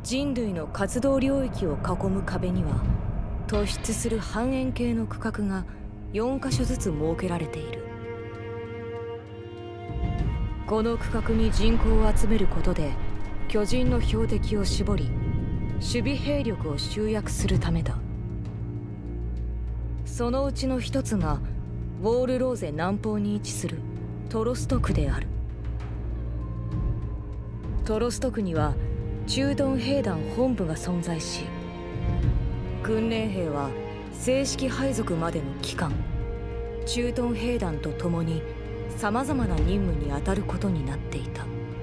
人類の活動領域を囲む壁には突出する半円形の区画が4カ所ずつ設けられている。この区画に人口を集めることで巨人の標的を絞り守備兵力を集約するためだ。そのうちの一つがウォールローゼ南方に位置するトロスト区である。トロスト区には駐屯兵団本部が存在し、訓練兵は正式配属までの期間駐屯兵団と共にさまざまな任務に当たることになっていた。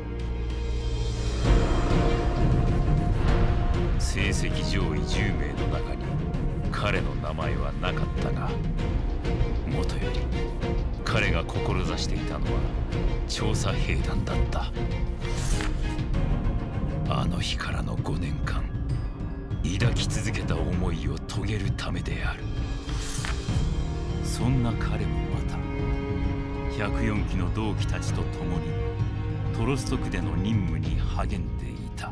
成績上位10名の中に彼の名前はなかったが、もとより彼が志していたのは調査兵団だった。あの日からの5年間抱き続けた思いを遂げるためである。そんな彼もまた104期の同期たちと共にトロスト区での任務に励んでいた。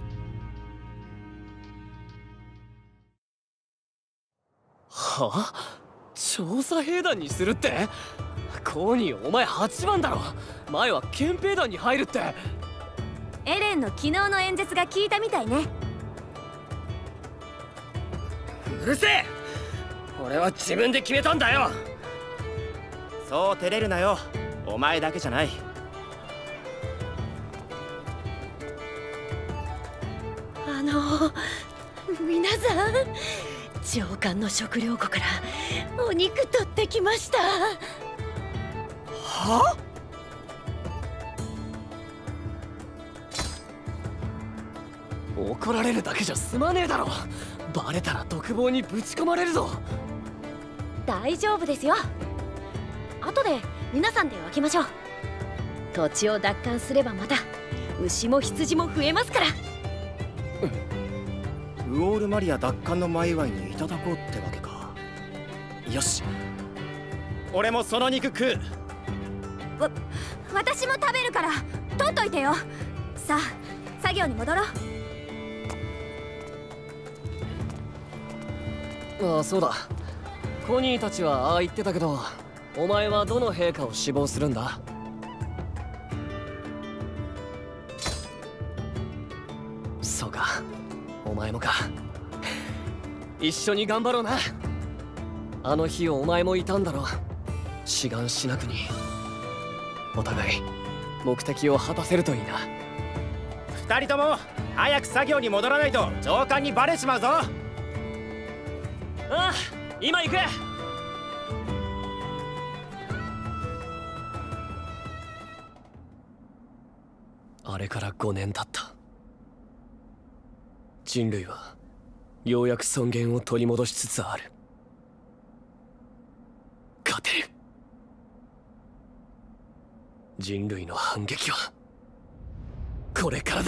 はあ？調査兵団にするって？コーニー、お前8番だろ。前は憲兵団に入るって。 エレンの昨日の演説が効いたみたいね。 うるせえ！俺は自分で決めたんだよ。 そう照れるなよ。お前だけじゃない。 皆さん、上官の食料庫からお肉取ってきました。 は？怒られるだけじゃ済まねえだろ。バレたら独房にぶち込まれるぞ。 大丈夫ですよ。後で皆さんで分けましょう。土地を奪還すればまた牛も羊も増えますから。 ウォールマリア奪還の前祝いにいただこうってわけか。よし、俺もその肉食う。 私も食べるから取っといてよ。さあ作業に戻ろう。 ああ、そうだ。コニーたちはああ言ってたけど、お前はどの陛下を志望するんだ？そうか、お前もか。一緒に頑張ろうな。あの日お前もいたんだろ。志願しなくに。お互い目的を果たせるといいな。 二人とも早く作業に戻らないと上官にバレちまうぞ。 ああ、今行く。あれから5年経った。人類はようやく尊厳を取り戻しつつある。勝てる。人類の反撃はこれからだ。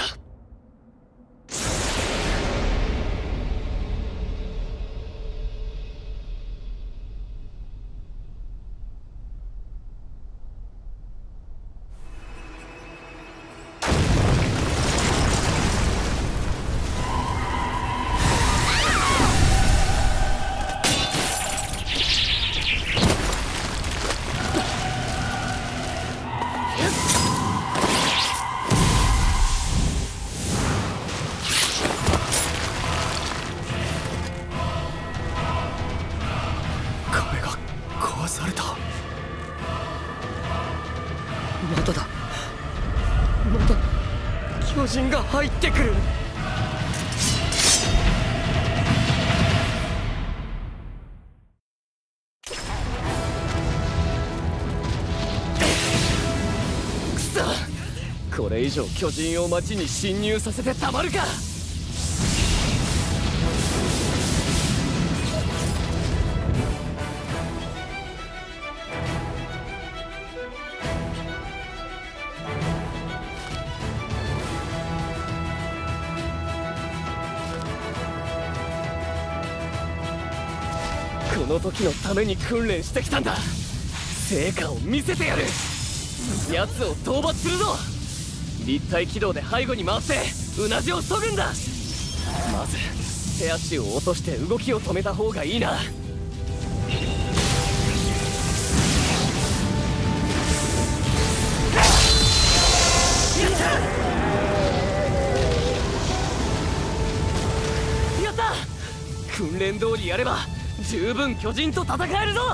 巨人が入ってくる。くそ、これ以上巨人を町に侵入させてたまるか。この時のために訓練してきたんだ。成果を見せてやる。奴を討伐するぞ。立体軌道で背後に回ってうなじを削ぐんだ。 まず手足を落として動きを止めた方がいいな。やった！訓練通りやれば十分巨人と戦えるぞ。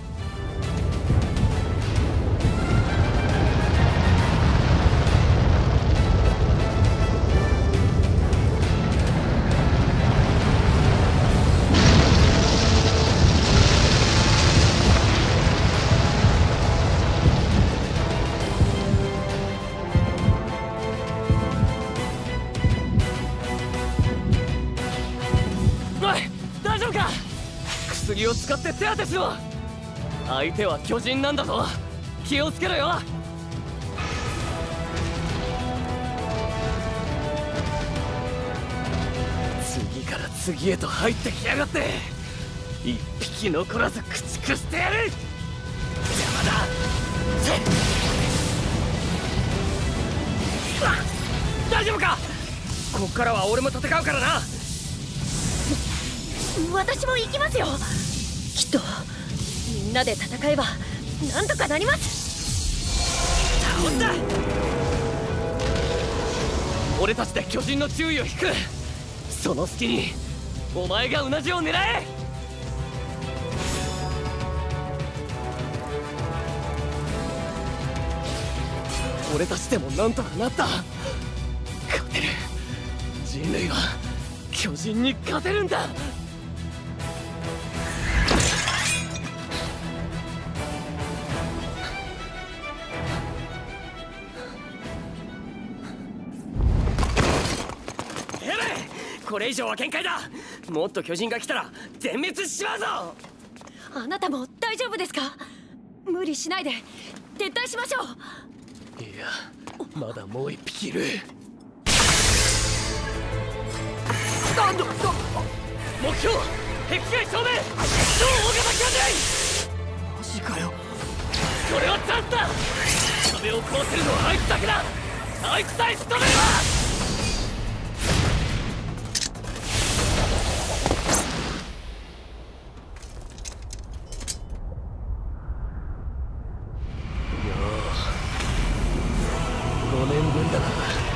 薬を使って手当てしろ。相手は巨人なんだぞ。気をつけろよ。次から次へと入ってきやがって、一匹残らず駆逐してやる。邪魔だ。大丈夫か？こっからは俺も戦うからな。 私も行きますよ。きっとみんなで戦えばなんとかなります。 倒した。俺たちで巨人の注意を引く。その隙にお前がうなじを狙え。俺たちでもなんとかなった。勝てる。人類は巨人に勝てるんだ。これ以上は限界だ。もっと巨人が来たら全滅しちまうぞ。 あなたも大丈夫ですか？無理しないで撤退しましょう。 いや、まだもう一匹いる。なんだ目標壁外正面超大型巨人。マジかよ。これはチャンスだ。壁を壊せるのはあいつだけだ。あいつさえ仕留めれば。5年分だな。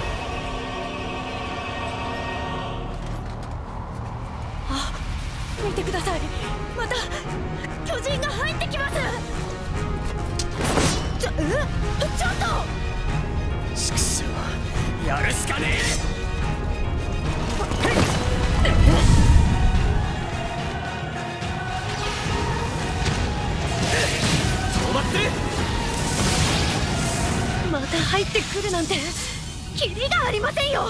あ、見てください。また巨人が入ってきます。ちょっと畜生、やるしかねえ。討伐する。 また入ってくるなんてキリがありませんよ。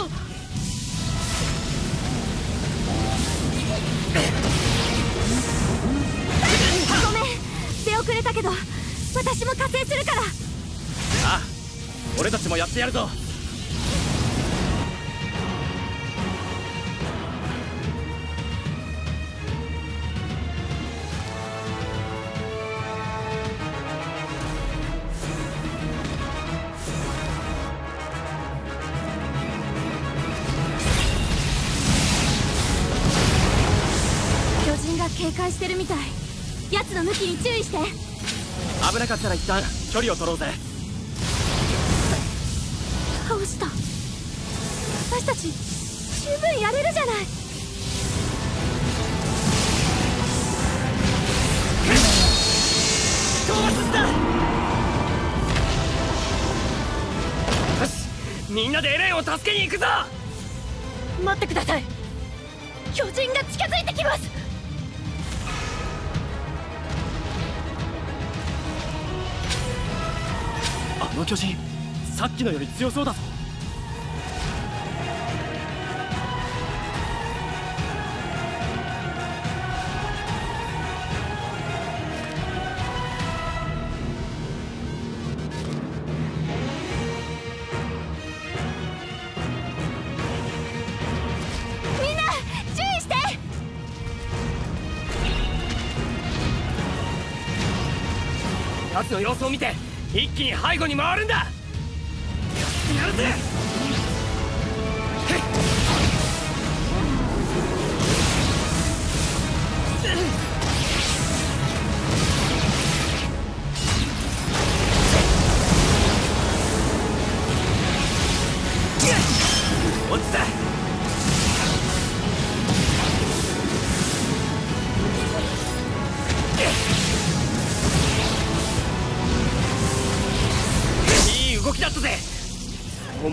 ごめん、出遅れたけど私も加勢するから。 ああ、俺たちもやってやるぞ。 警戒してるみたい。奴の向きに注意して。 危なかったら一旦距離を取ろうぜ。 倒した。私たち十分やれるじゃない。 討伐した。よし、みんなでエレンを助けに行くぞ。 待ってください。巨人が近づいてきます。 あの巨人、さっきのより強そうだぞ。 みんな注意して。 奴の様子を見て一気に背後に回るんだ。やってやるぜ。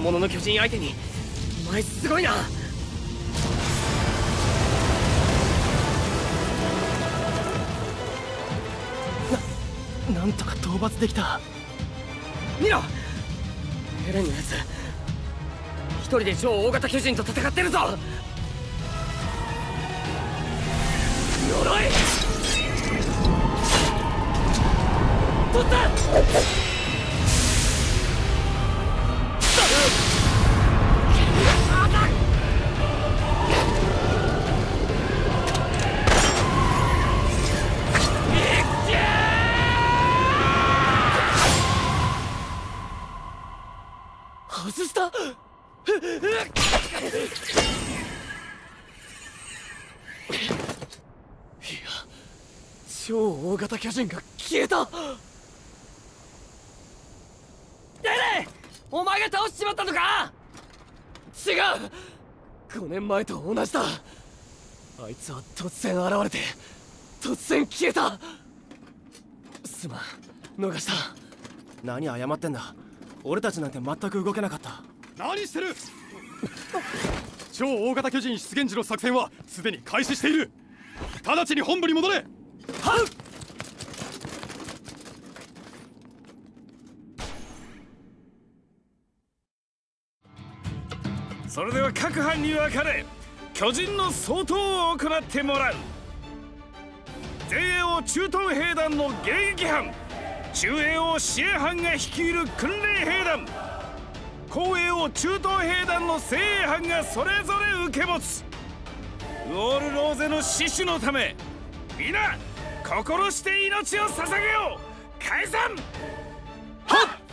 物の巨人相手にお前すごいな。 なんとか討伐できた。 見ろ、エレンのやつ一人で超大型巨人と戦ってるぞ。呪い取った。外した。いや、超大型巨人が消えた。エレン、お前が倒しちまったのか。違う、5年前と同じだ。あいつは突然現れて突然消えた。すまん、逃した。 何謝ってんだ。俺たちなんて全く動けなかった。 何してる。超大型巨人出現時の作戦はすでに開始している。直ちに本部に戻れ。はっ。 それでは各班に分かれ巨人の掃討を行ってもらう。 JAO 駐屯兵団の迎撃班、中 AO 支援班が率いる訓練兵団、後 AO 駐屯兵団の精鋭班がそれぞれ受け持つ。ウォールローゼの死守のため皆心して命を捧げよう。解散。 はっ。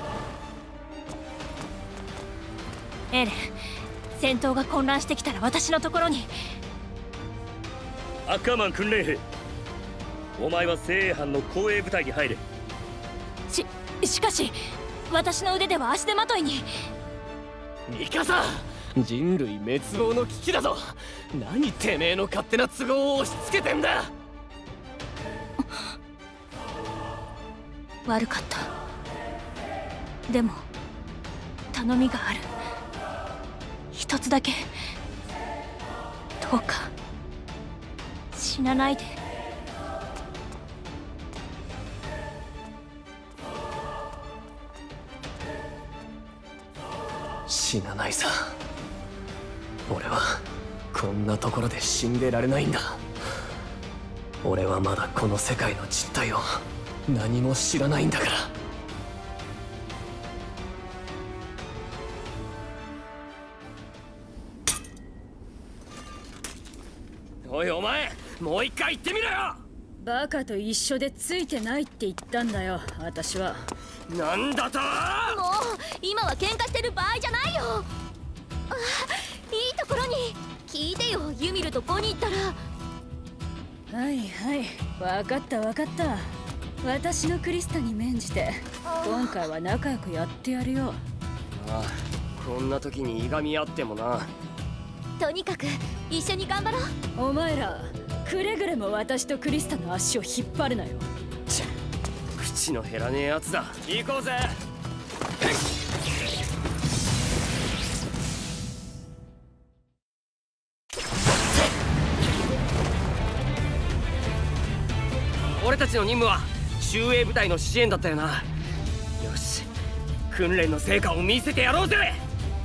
エレン、戦闘が混乱してきたら私のところに。 アッカーマン訓練兵、お前は精鋭班の後衛部隊に入れ。 しかし私の腕では足手まといに。 ミカサ、人類滅亡の危機だぞ。何てめえの勝手な都合を押し付けてんだ。 悪かった。でも頼みがある。一つだけどうか死なないで。 死なないさ。俺はこんなところで死んでられないんだ。俺はまだこの世界の実態を何も知らないんだから。おいお前、もう一回言ってみろよ。 バカと一緒でついてないって言ったんだよ、私は。 なんだと。 もう今は喧嘩してる場合じゃないよ。あ、いいところに聞いてよ。ユミルとボニーったら。 はいはい、分かった分かった。私のクリスタに免じて今回は仲良くやってやるよ。 ああ、こんな時にいがみ合ってもな。 とにかく一緒に頑張ろう。 お前らくれぐれも私とクリスタの足を引っ張るなよ。 口の減らねえやつだ。行こうぜ。俺たちの任務は中衛部隊の支援だったよな。よし、訓練の成果を見せてやろうぜ。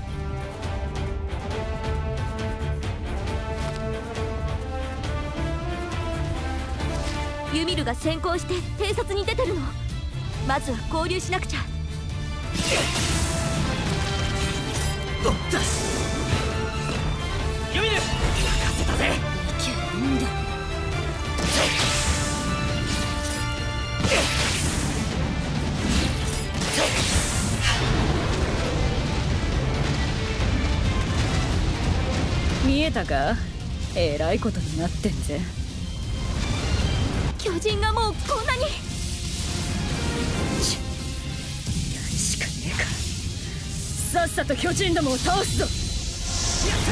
ユミルが先行して偵察に出てるの。まずは合流しなくちゃ。 ユミル、任せたぜ。 いけるんだ。見えたか？えらいことになってんぜ。 巨人がもうこんなに。 やるしかねえか。さっさと巨人どもを倒すぞ。やった！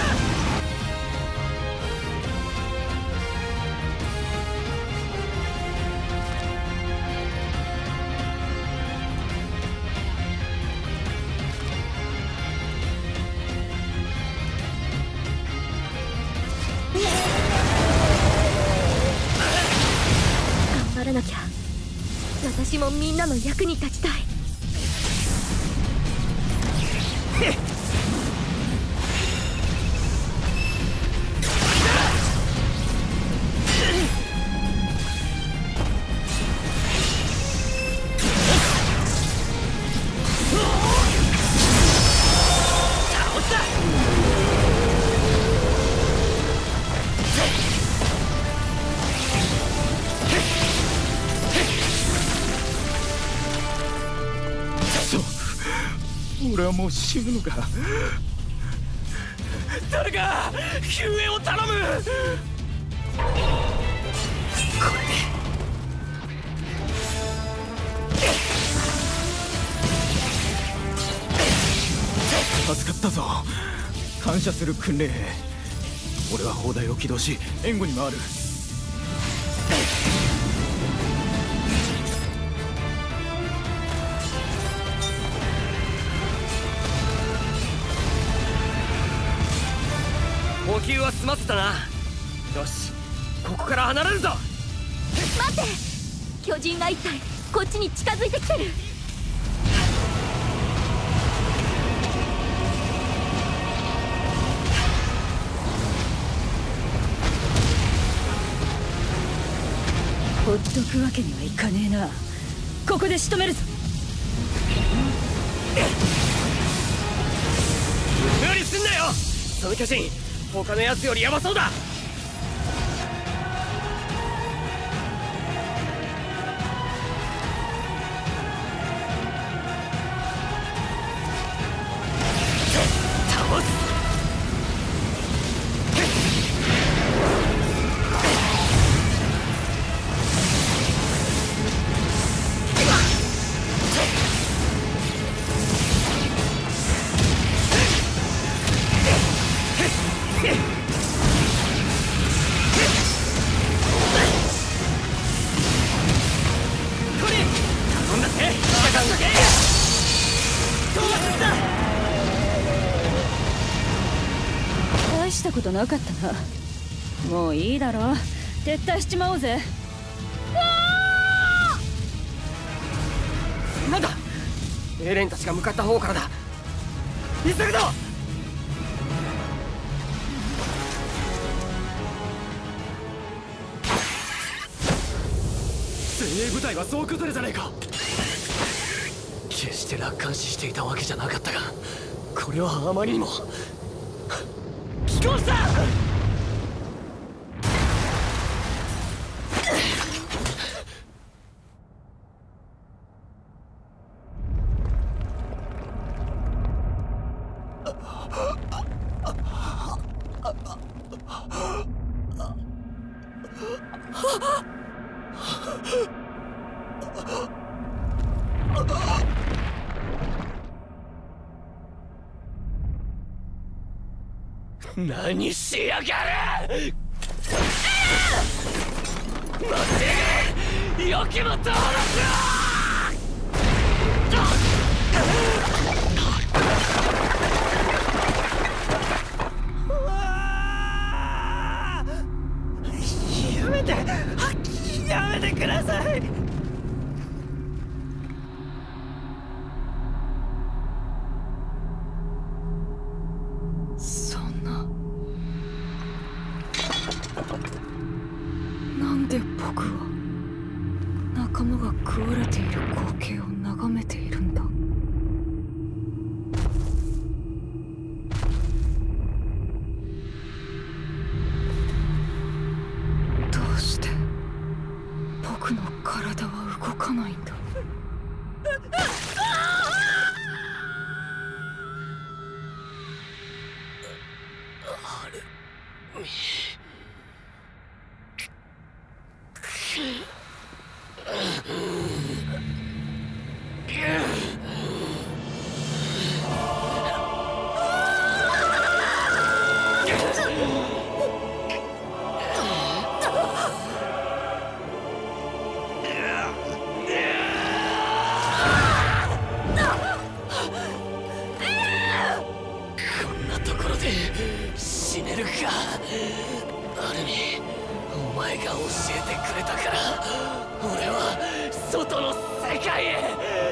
なきゃ。私もみんなの役に立ちたい。 俺はもう死ぬのか。誰か救援を頼む。これで助かったぞ。感謝する訓練兵。俺は砲台を起動し援護に回る。 補給は済ませたな。よし、ここから離れるぞ。 待って、巨人が一体こっちに近づいてきてる。 ほっとくわけにはいかねえな。ここで仕留めるぞ。 無理すんなよ。その巨人他のやつよりヤバそうだ。倒す。 大したことなかったな。もういいだろ。撤退しちまおうぜ。 なんだ、エレンたちが向かった方からだ。急ぐぞ。 精鋭部隊は総崩れじゃねえか。 決して楽観視していたわけじゃなかったが、これはあまりにも既婚した。何しやがる。待って、よきもとをやめてください。 そんな、なんで僕は仲間が食われている光景を眺めているんだ。どうして僕の体は動かないんだ。死ねるか。アルミ、 お前が教えてくれたから俺は外の世界へ。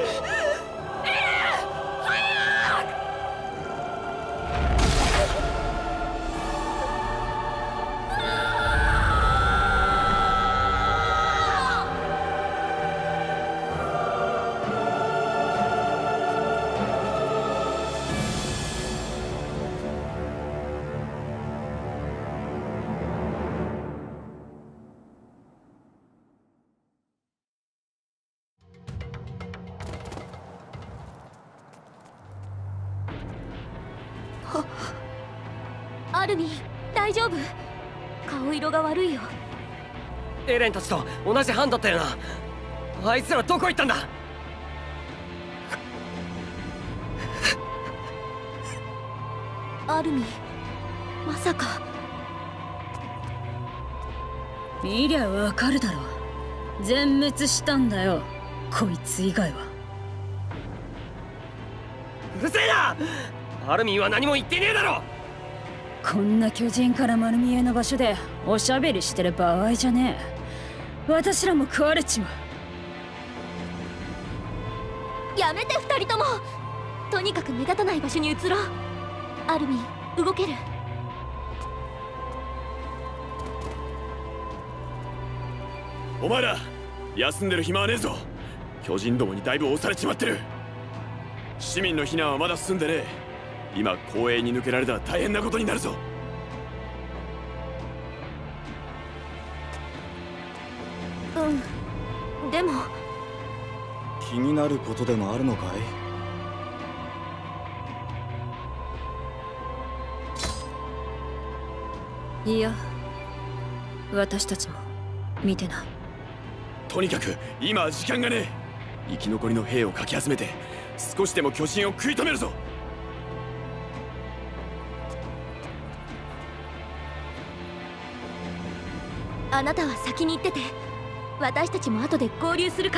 アルミン、大丈夫？顔色が悪いよ。 エレンたちと同じ班だったよな。あいつらどこ行ったんだ？ アルミン、まさか。 見りゃわかるだろ。全滅したんだよ、こいつ以外は。 うるせえな！アルミンは何も言ってねえだろ。 こんな巨人から丸見えの場所でおしゃべりしてる場合じゃねえ。私らも食われちまう。やめて2人とも。とにかく目立たない場所に移ろう。アルミン、動ける？ お前ら休んでる暇はねえぞ。巨人どもにだいぶ押されちまってる。市民の避難はまだ進んでねえ。今公営に抜けられたら大変なことになるぞ。 でも気になることでもあるのかい？いや、私たちも見てない。 とにかく今は時間がねえ。生き残りの兵をかき集めて少しでも巨人を食い止めるぞ。 あなたは先に行ってて、私たちも後で合流するから。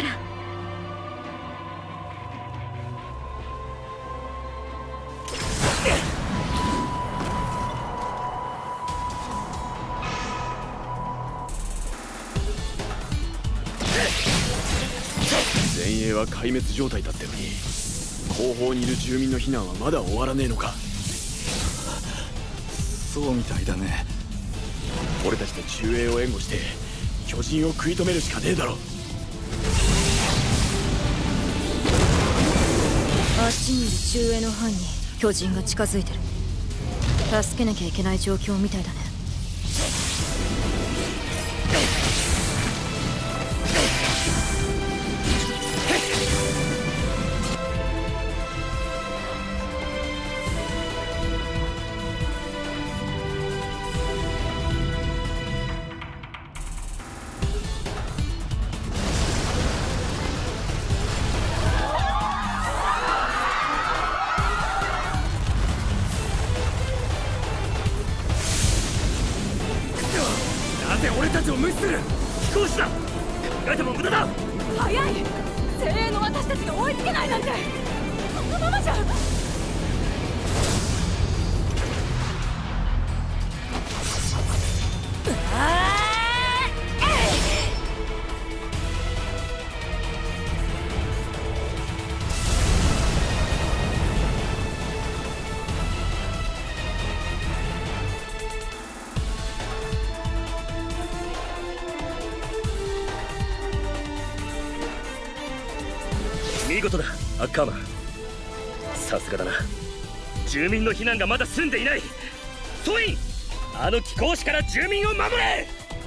前衛は壊滅状態だったのに、後方にいる住民の避難はまだ終わらねえのか。 そうみたいだね。 俺たちで中衛を援護して巨人を食い止めるしかねえだろ。 あっちにいる中衛の班に巨人が近づいてる。助けなきゃいけない状況みたいだね。 俺たちを無視する飛行士だ。考えても無駄だ。 早い。精鋭の私たちが追いつけないなんて、このままじゃ。 見事だ、アッカーマン。さすがだな。住民の避難がまだ済んでいない。ソイン、あの貴公子から住民を守れ。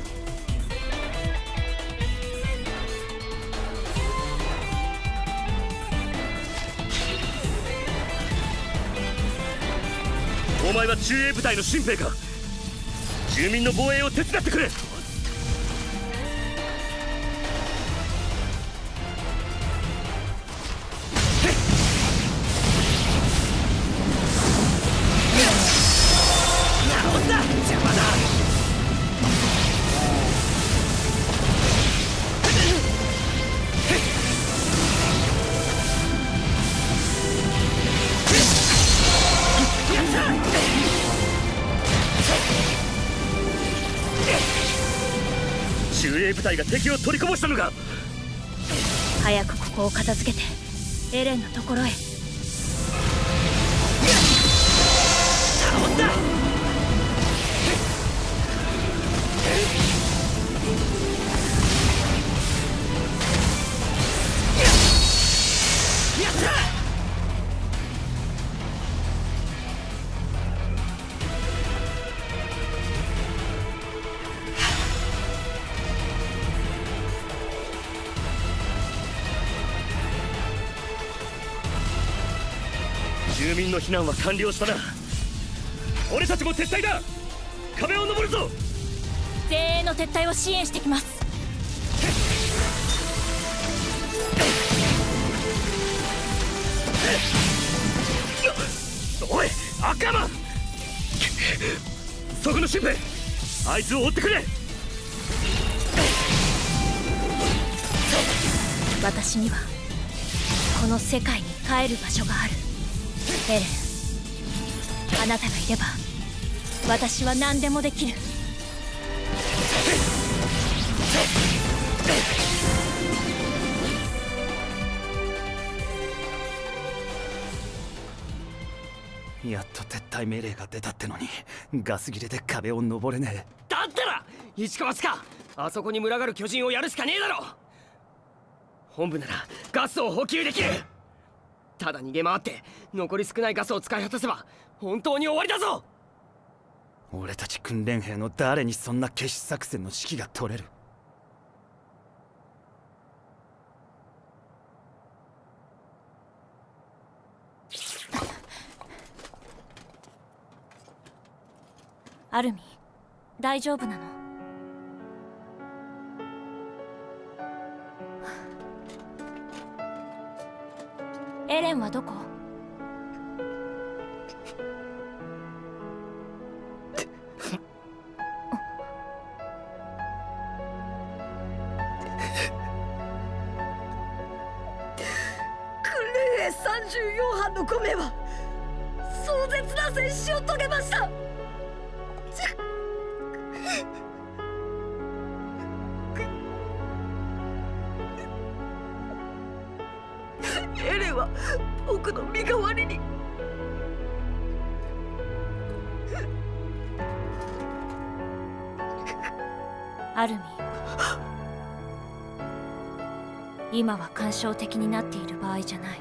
お前は中衛部隊の新兵か。住民の防衛を手伝ってくれ。 中衛部隊が敵を取りこぼしたのか。 早くここを片付けてエレンのところへ。 頼んだ。やった。住民の避難は完了したな。俺たちも撤退だ。壁を登るぞ。 前衛の撤退を支援してきます。 おいアッカーマン、そこのシンペイ、あいつを追ってくれ。 私にはこの世界に帰る場所がある。エレン、あなたがいれば私は何でもできる。 やっと撤退命令が出たってのにガス切れで壁を登れねえ。 だったら一か八か、あそこに群がる巨人をやるしかねえだろ。本部ならガスを補給できる。ただ逃げ回って残り少ないガスを使い果たせば本当に終わりだぞ。 俺たち訓練兵の誰にそんな決死作戦の指揮が取れる。 アルミ、大丈夫なの？エレンはどこ？ 訓練兵34班の5名は壮絶な戦死を遂げました。エレンは僕の身代わりに。 アルミ、今は感傷的になっている場合じゃない。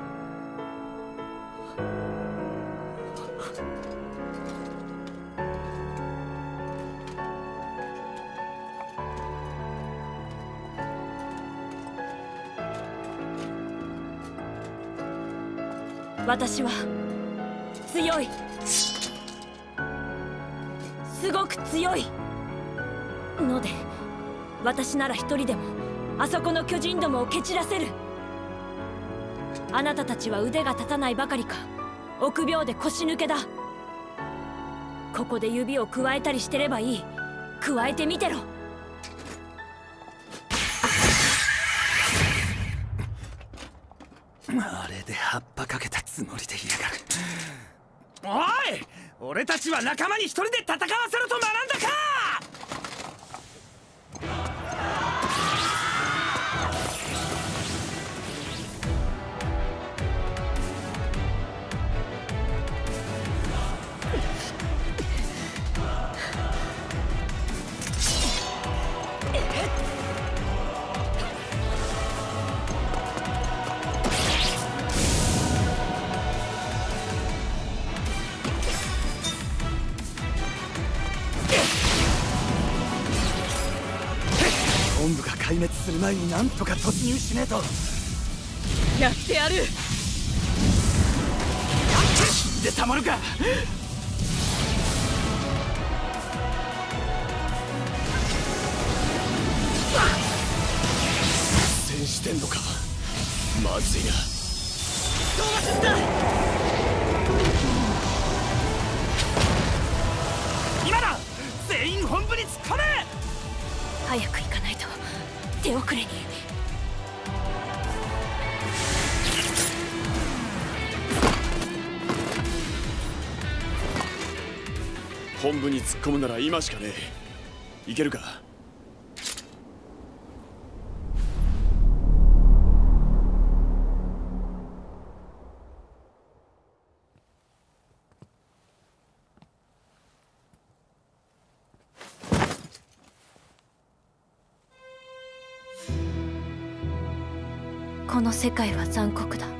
私は強い、すごく強いので、私なら一人でもあそこの巨人どもを蹴散らせる。あなたたちは腕が立たないばかりか臆病で腰抜けだ。ここで指をくわえたりしてればいい。くわえてみてろ。 あれで葉っぱかけたつもりでいやがる。 おい、俺たちは仲間に一人で戦わせろと学んだか。 本部が壊滅する前になんとか突入しねえと。 やってやる。 死んでたまるか。 戦してんのか。まずいな。 トーマスだ。 今だ、全員本部に突っ込め。 早く行かないと手遅れに。 本部に突っ込むなら今しかねえ。いけるか。 この世界は残酷だ。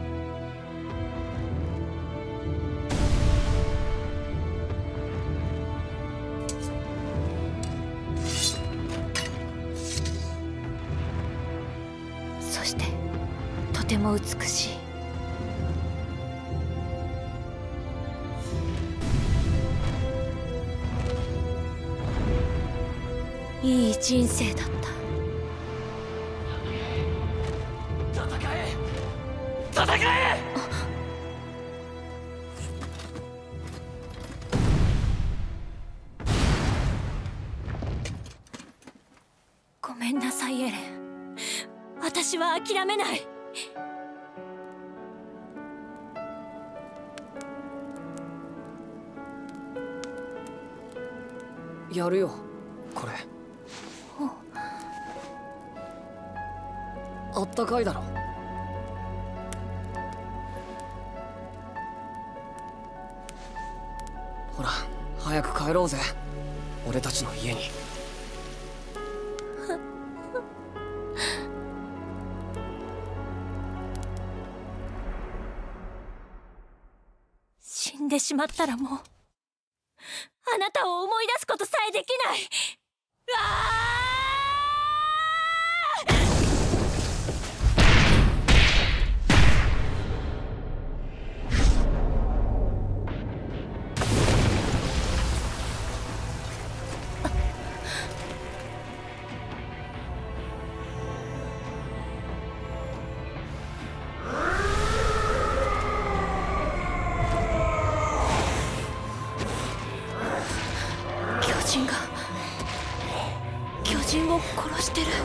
そしてとても美しい。いい人生だった。 戦え！ ごめんなさいエレン。私は諦めない。 やるよこれ。あったかいだろ。ほら早く帰ろうぜ俺たちの家に。 死んでしまったらもうあなたを思い出すことさえできない。巨人を殺してる。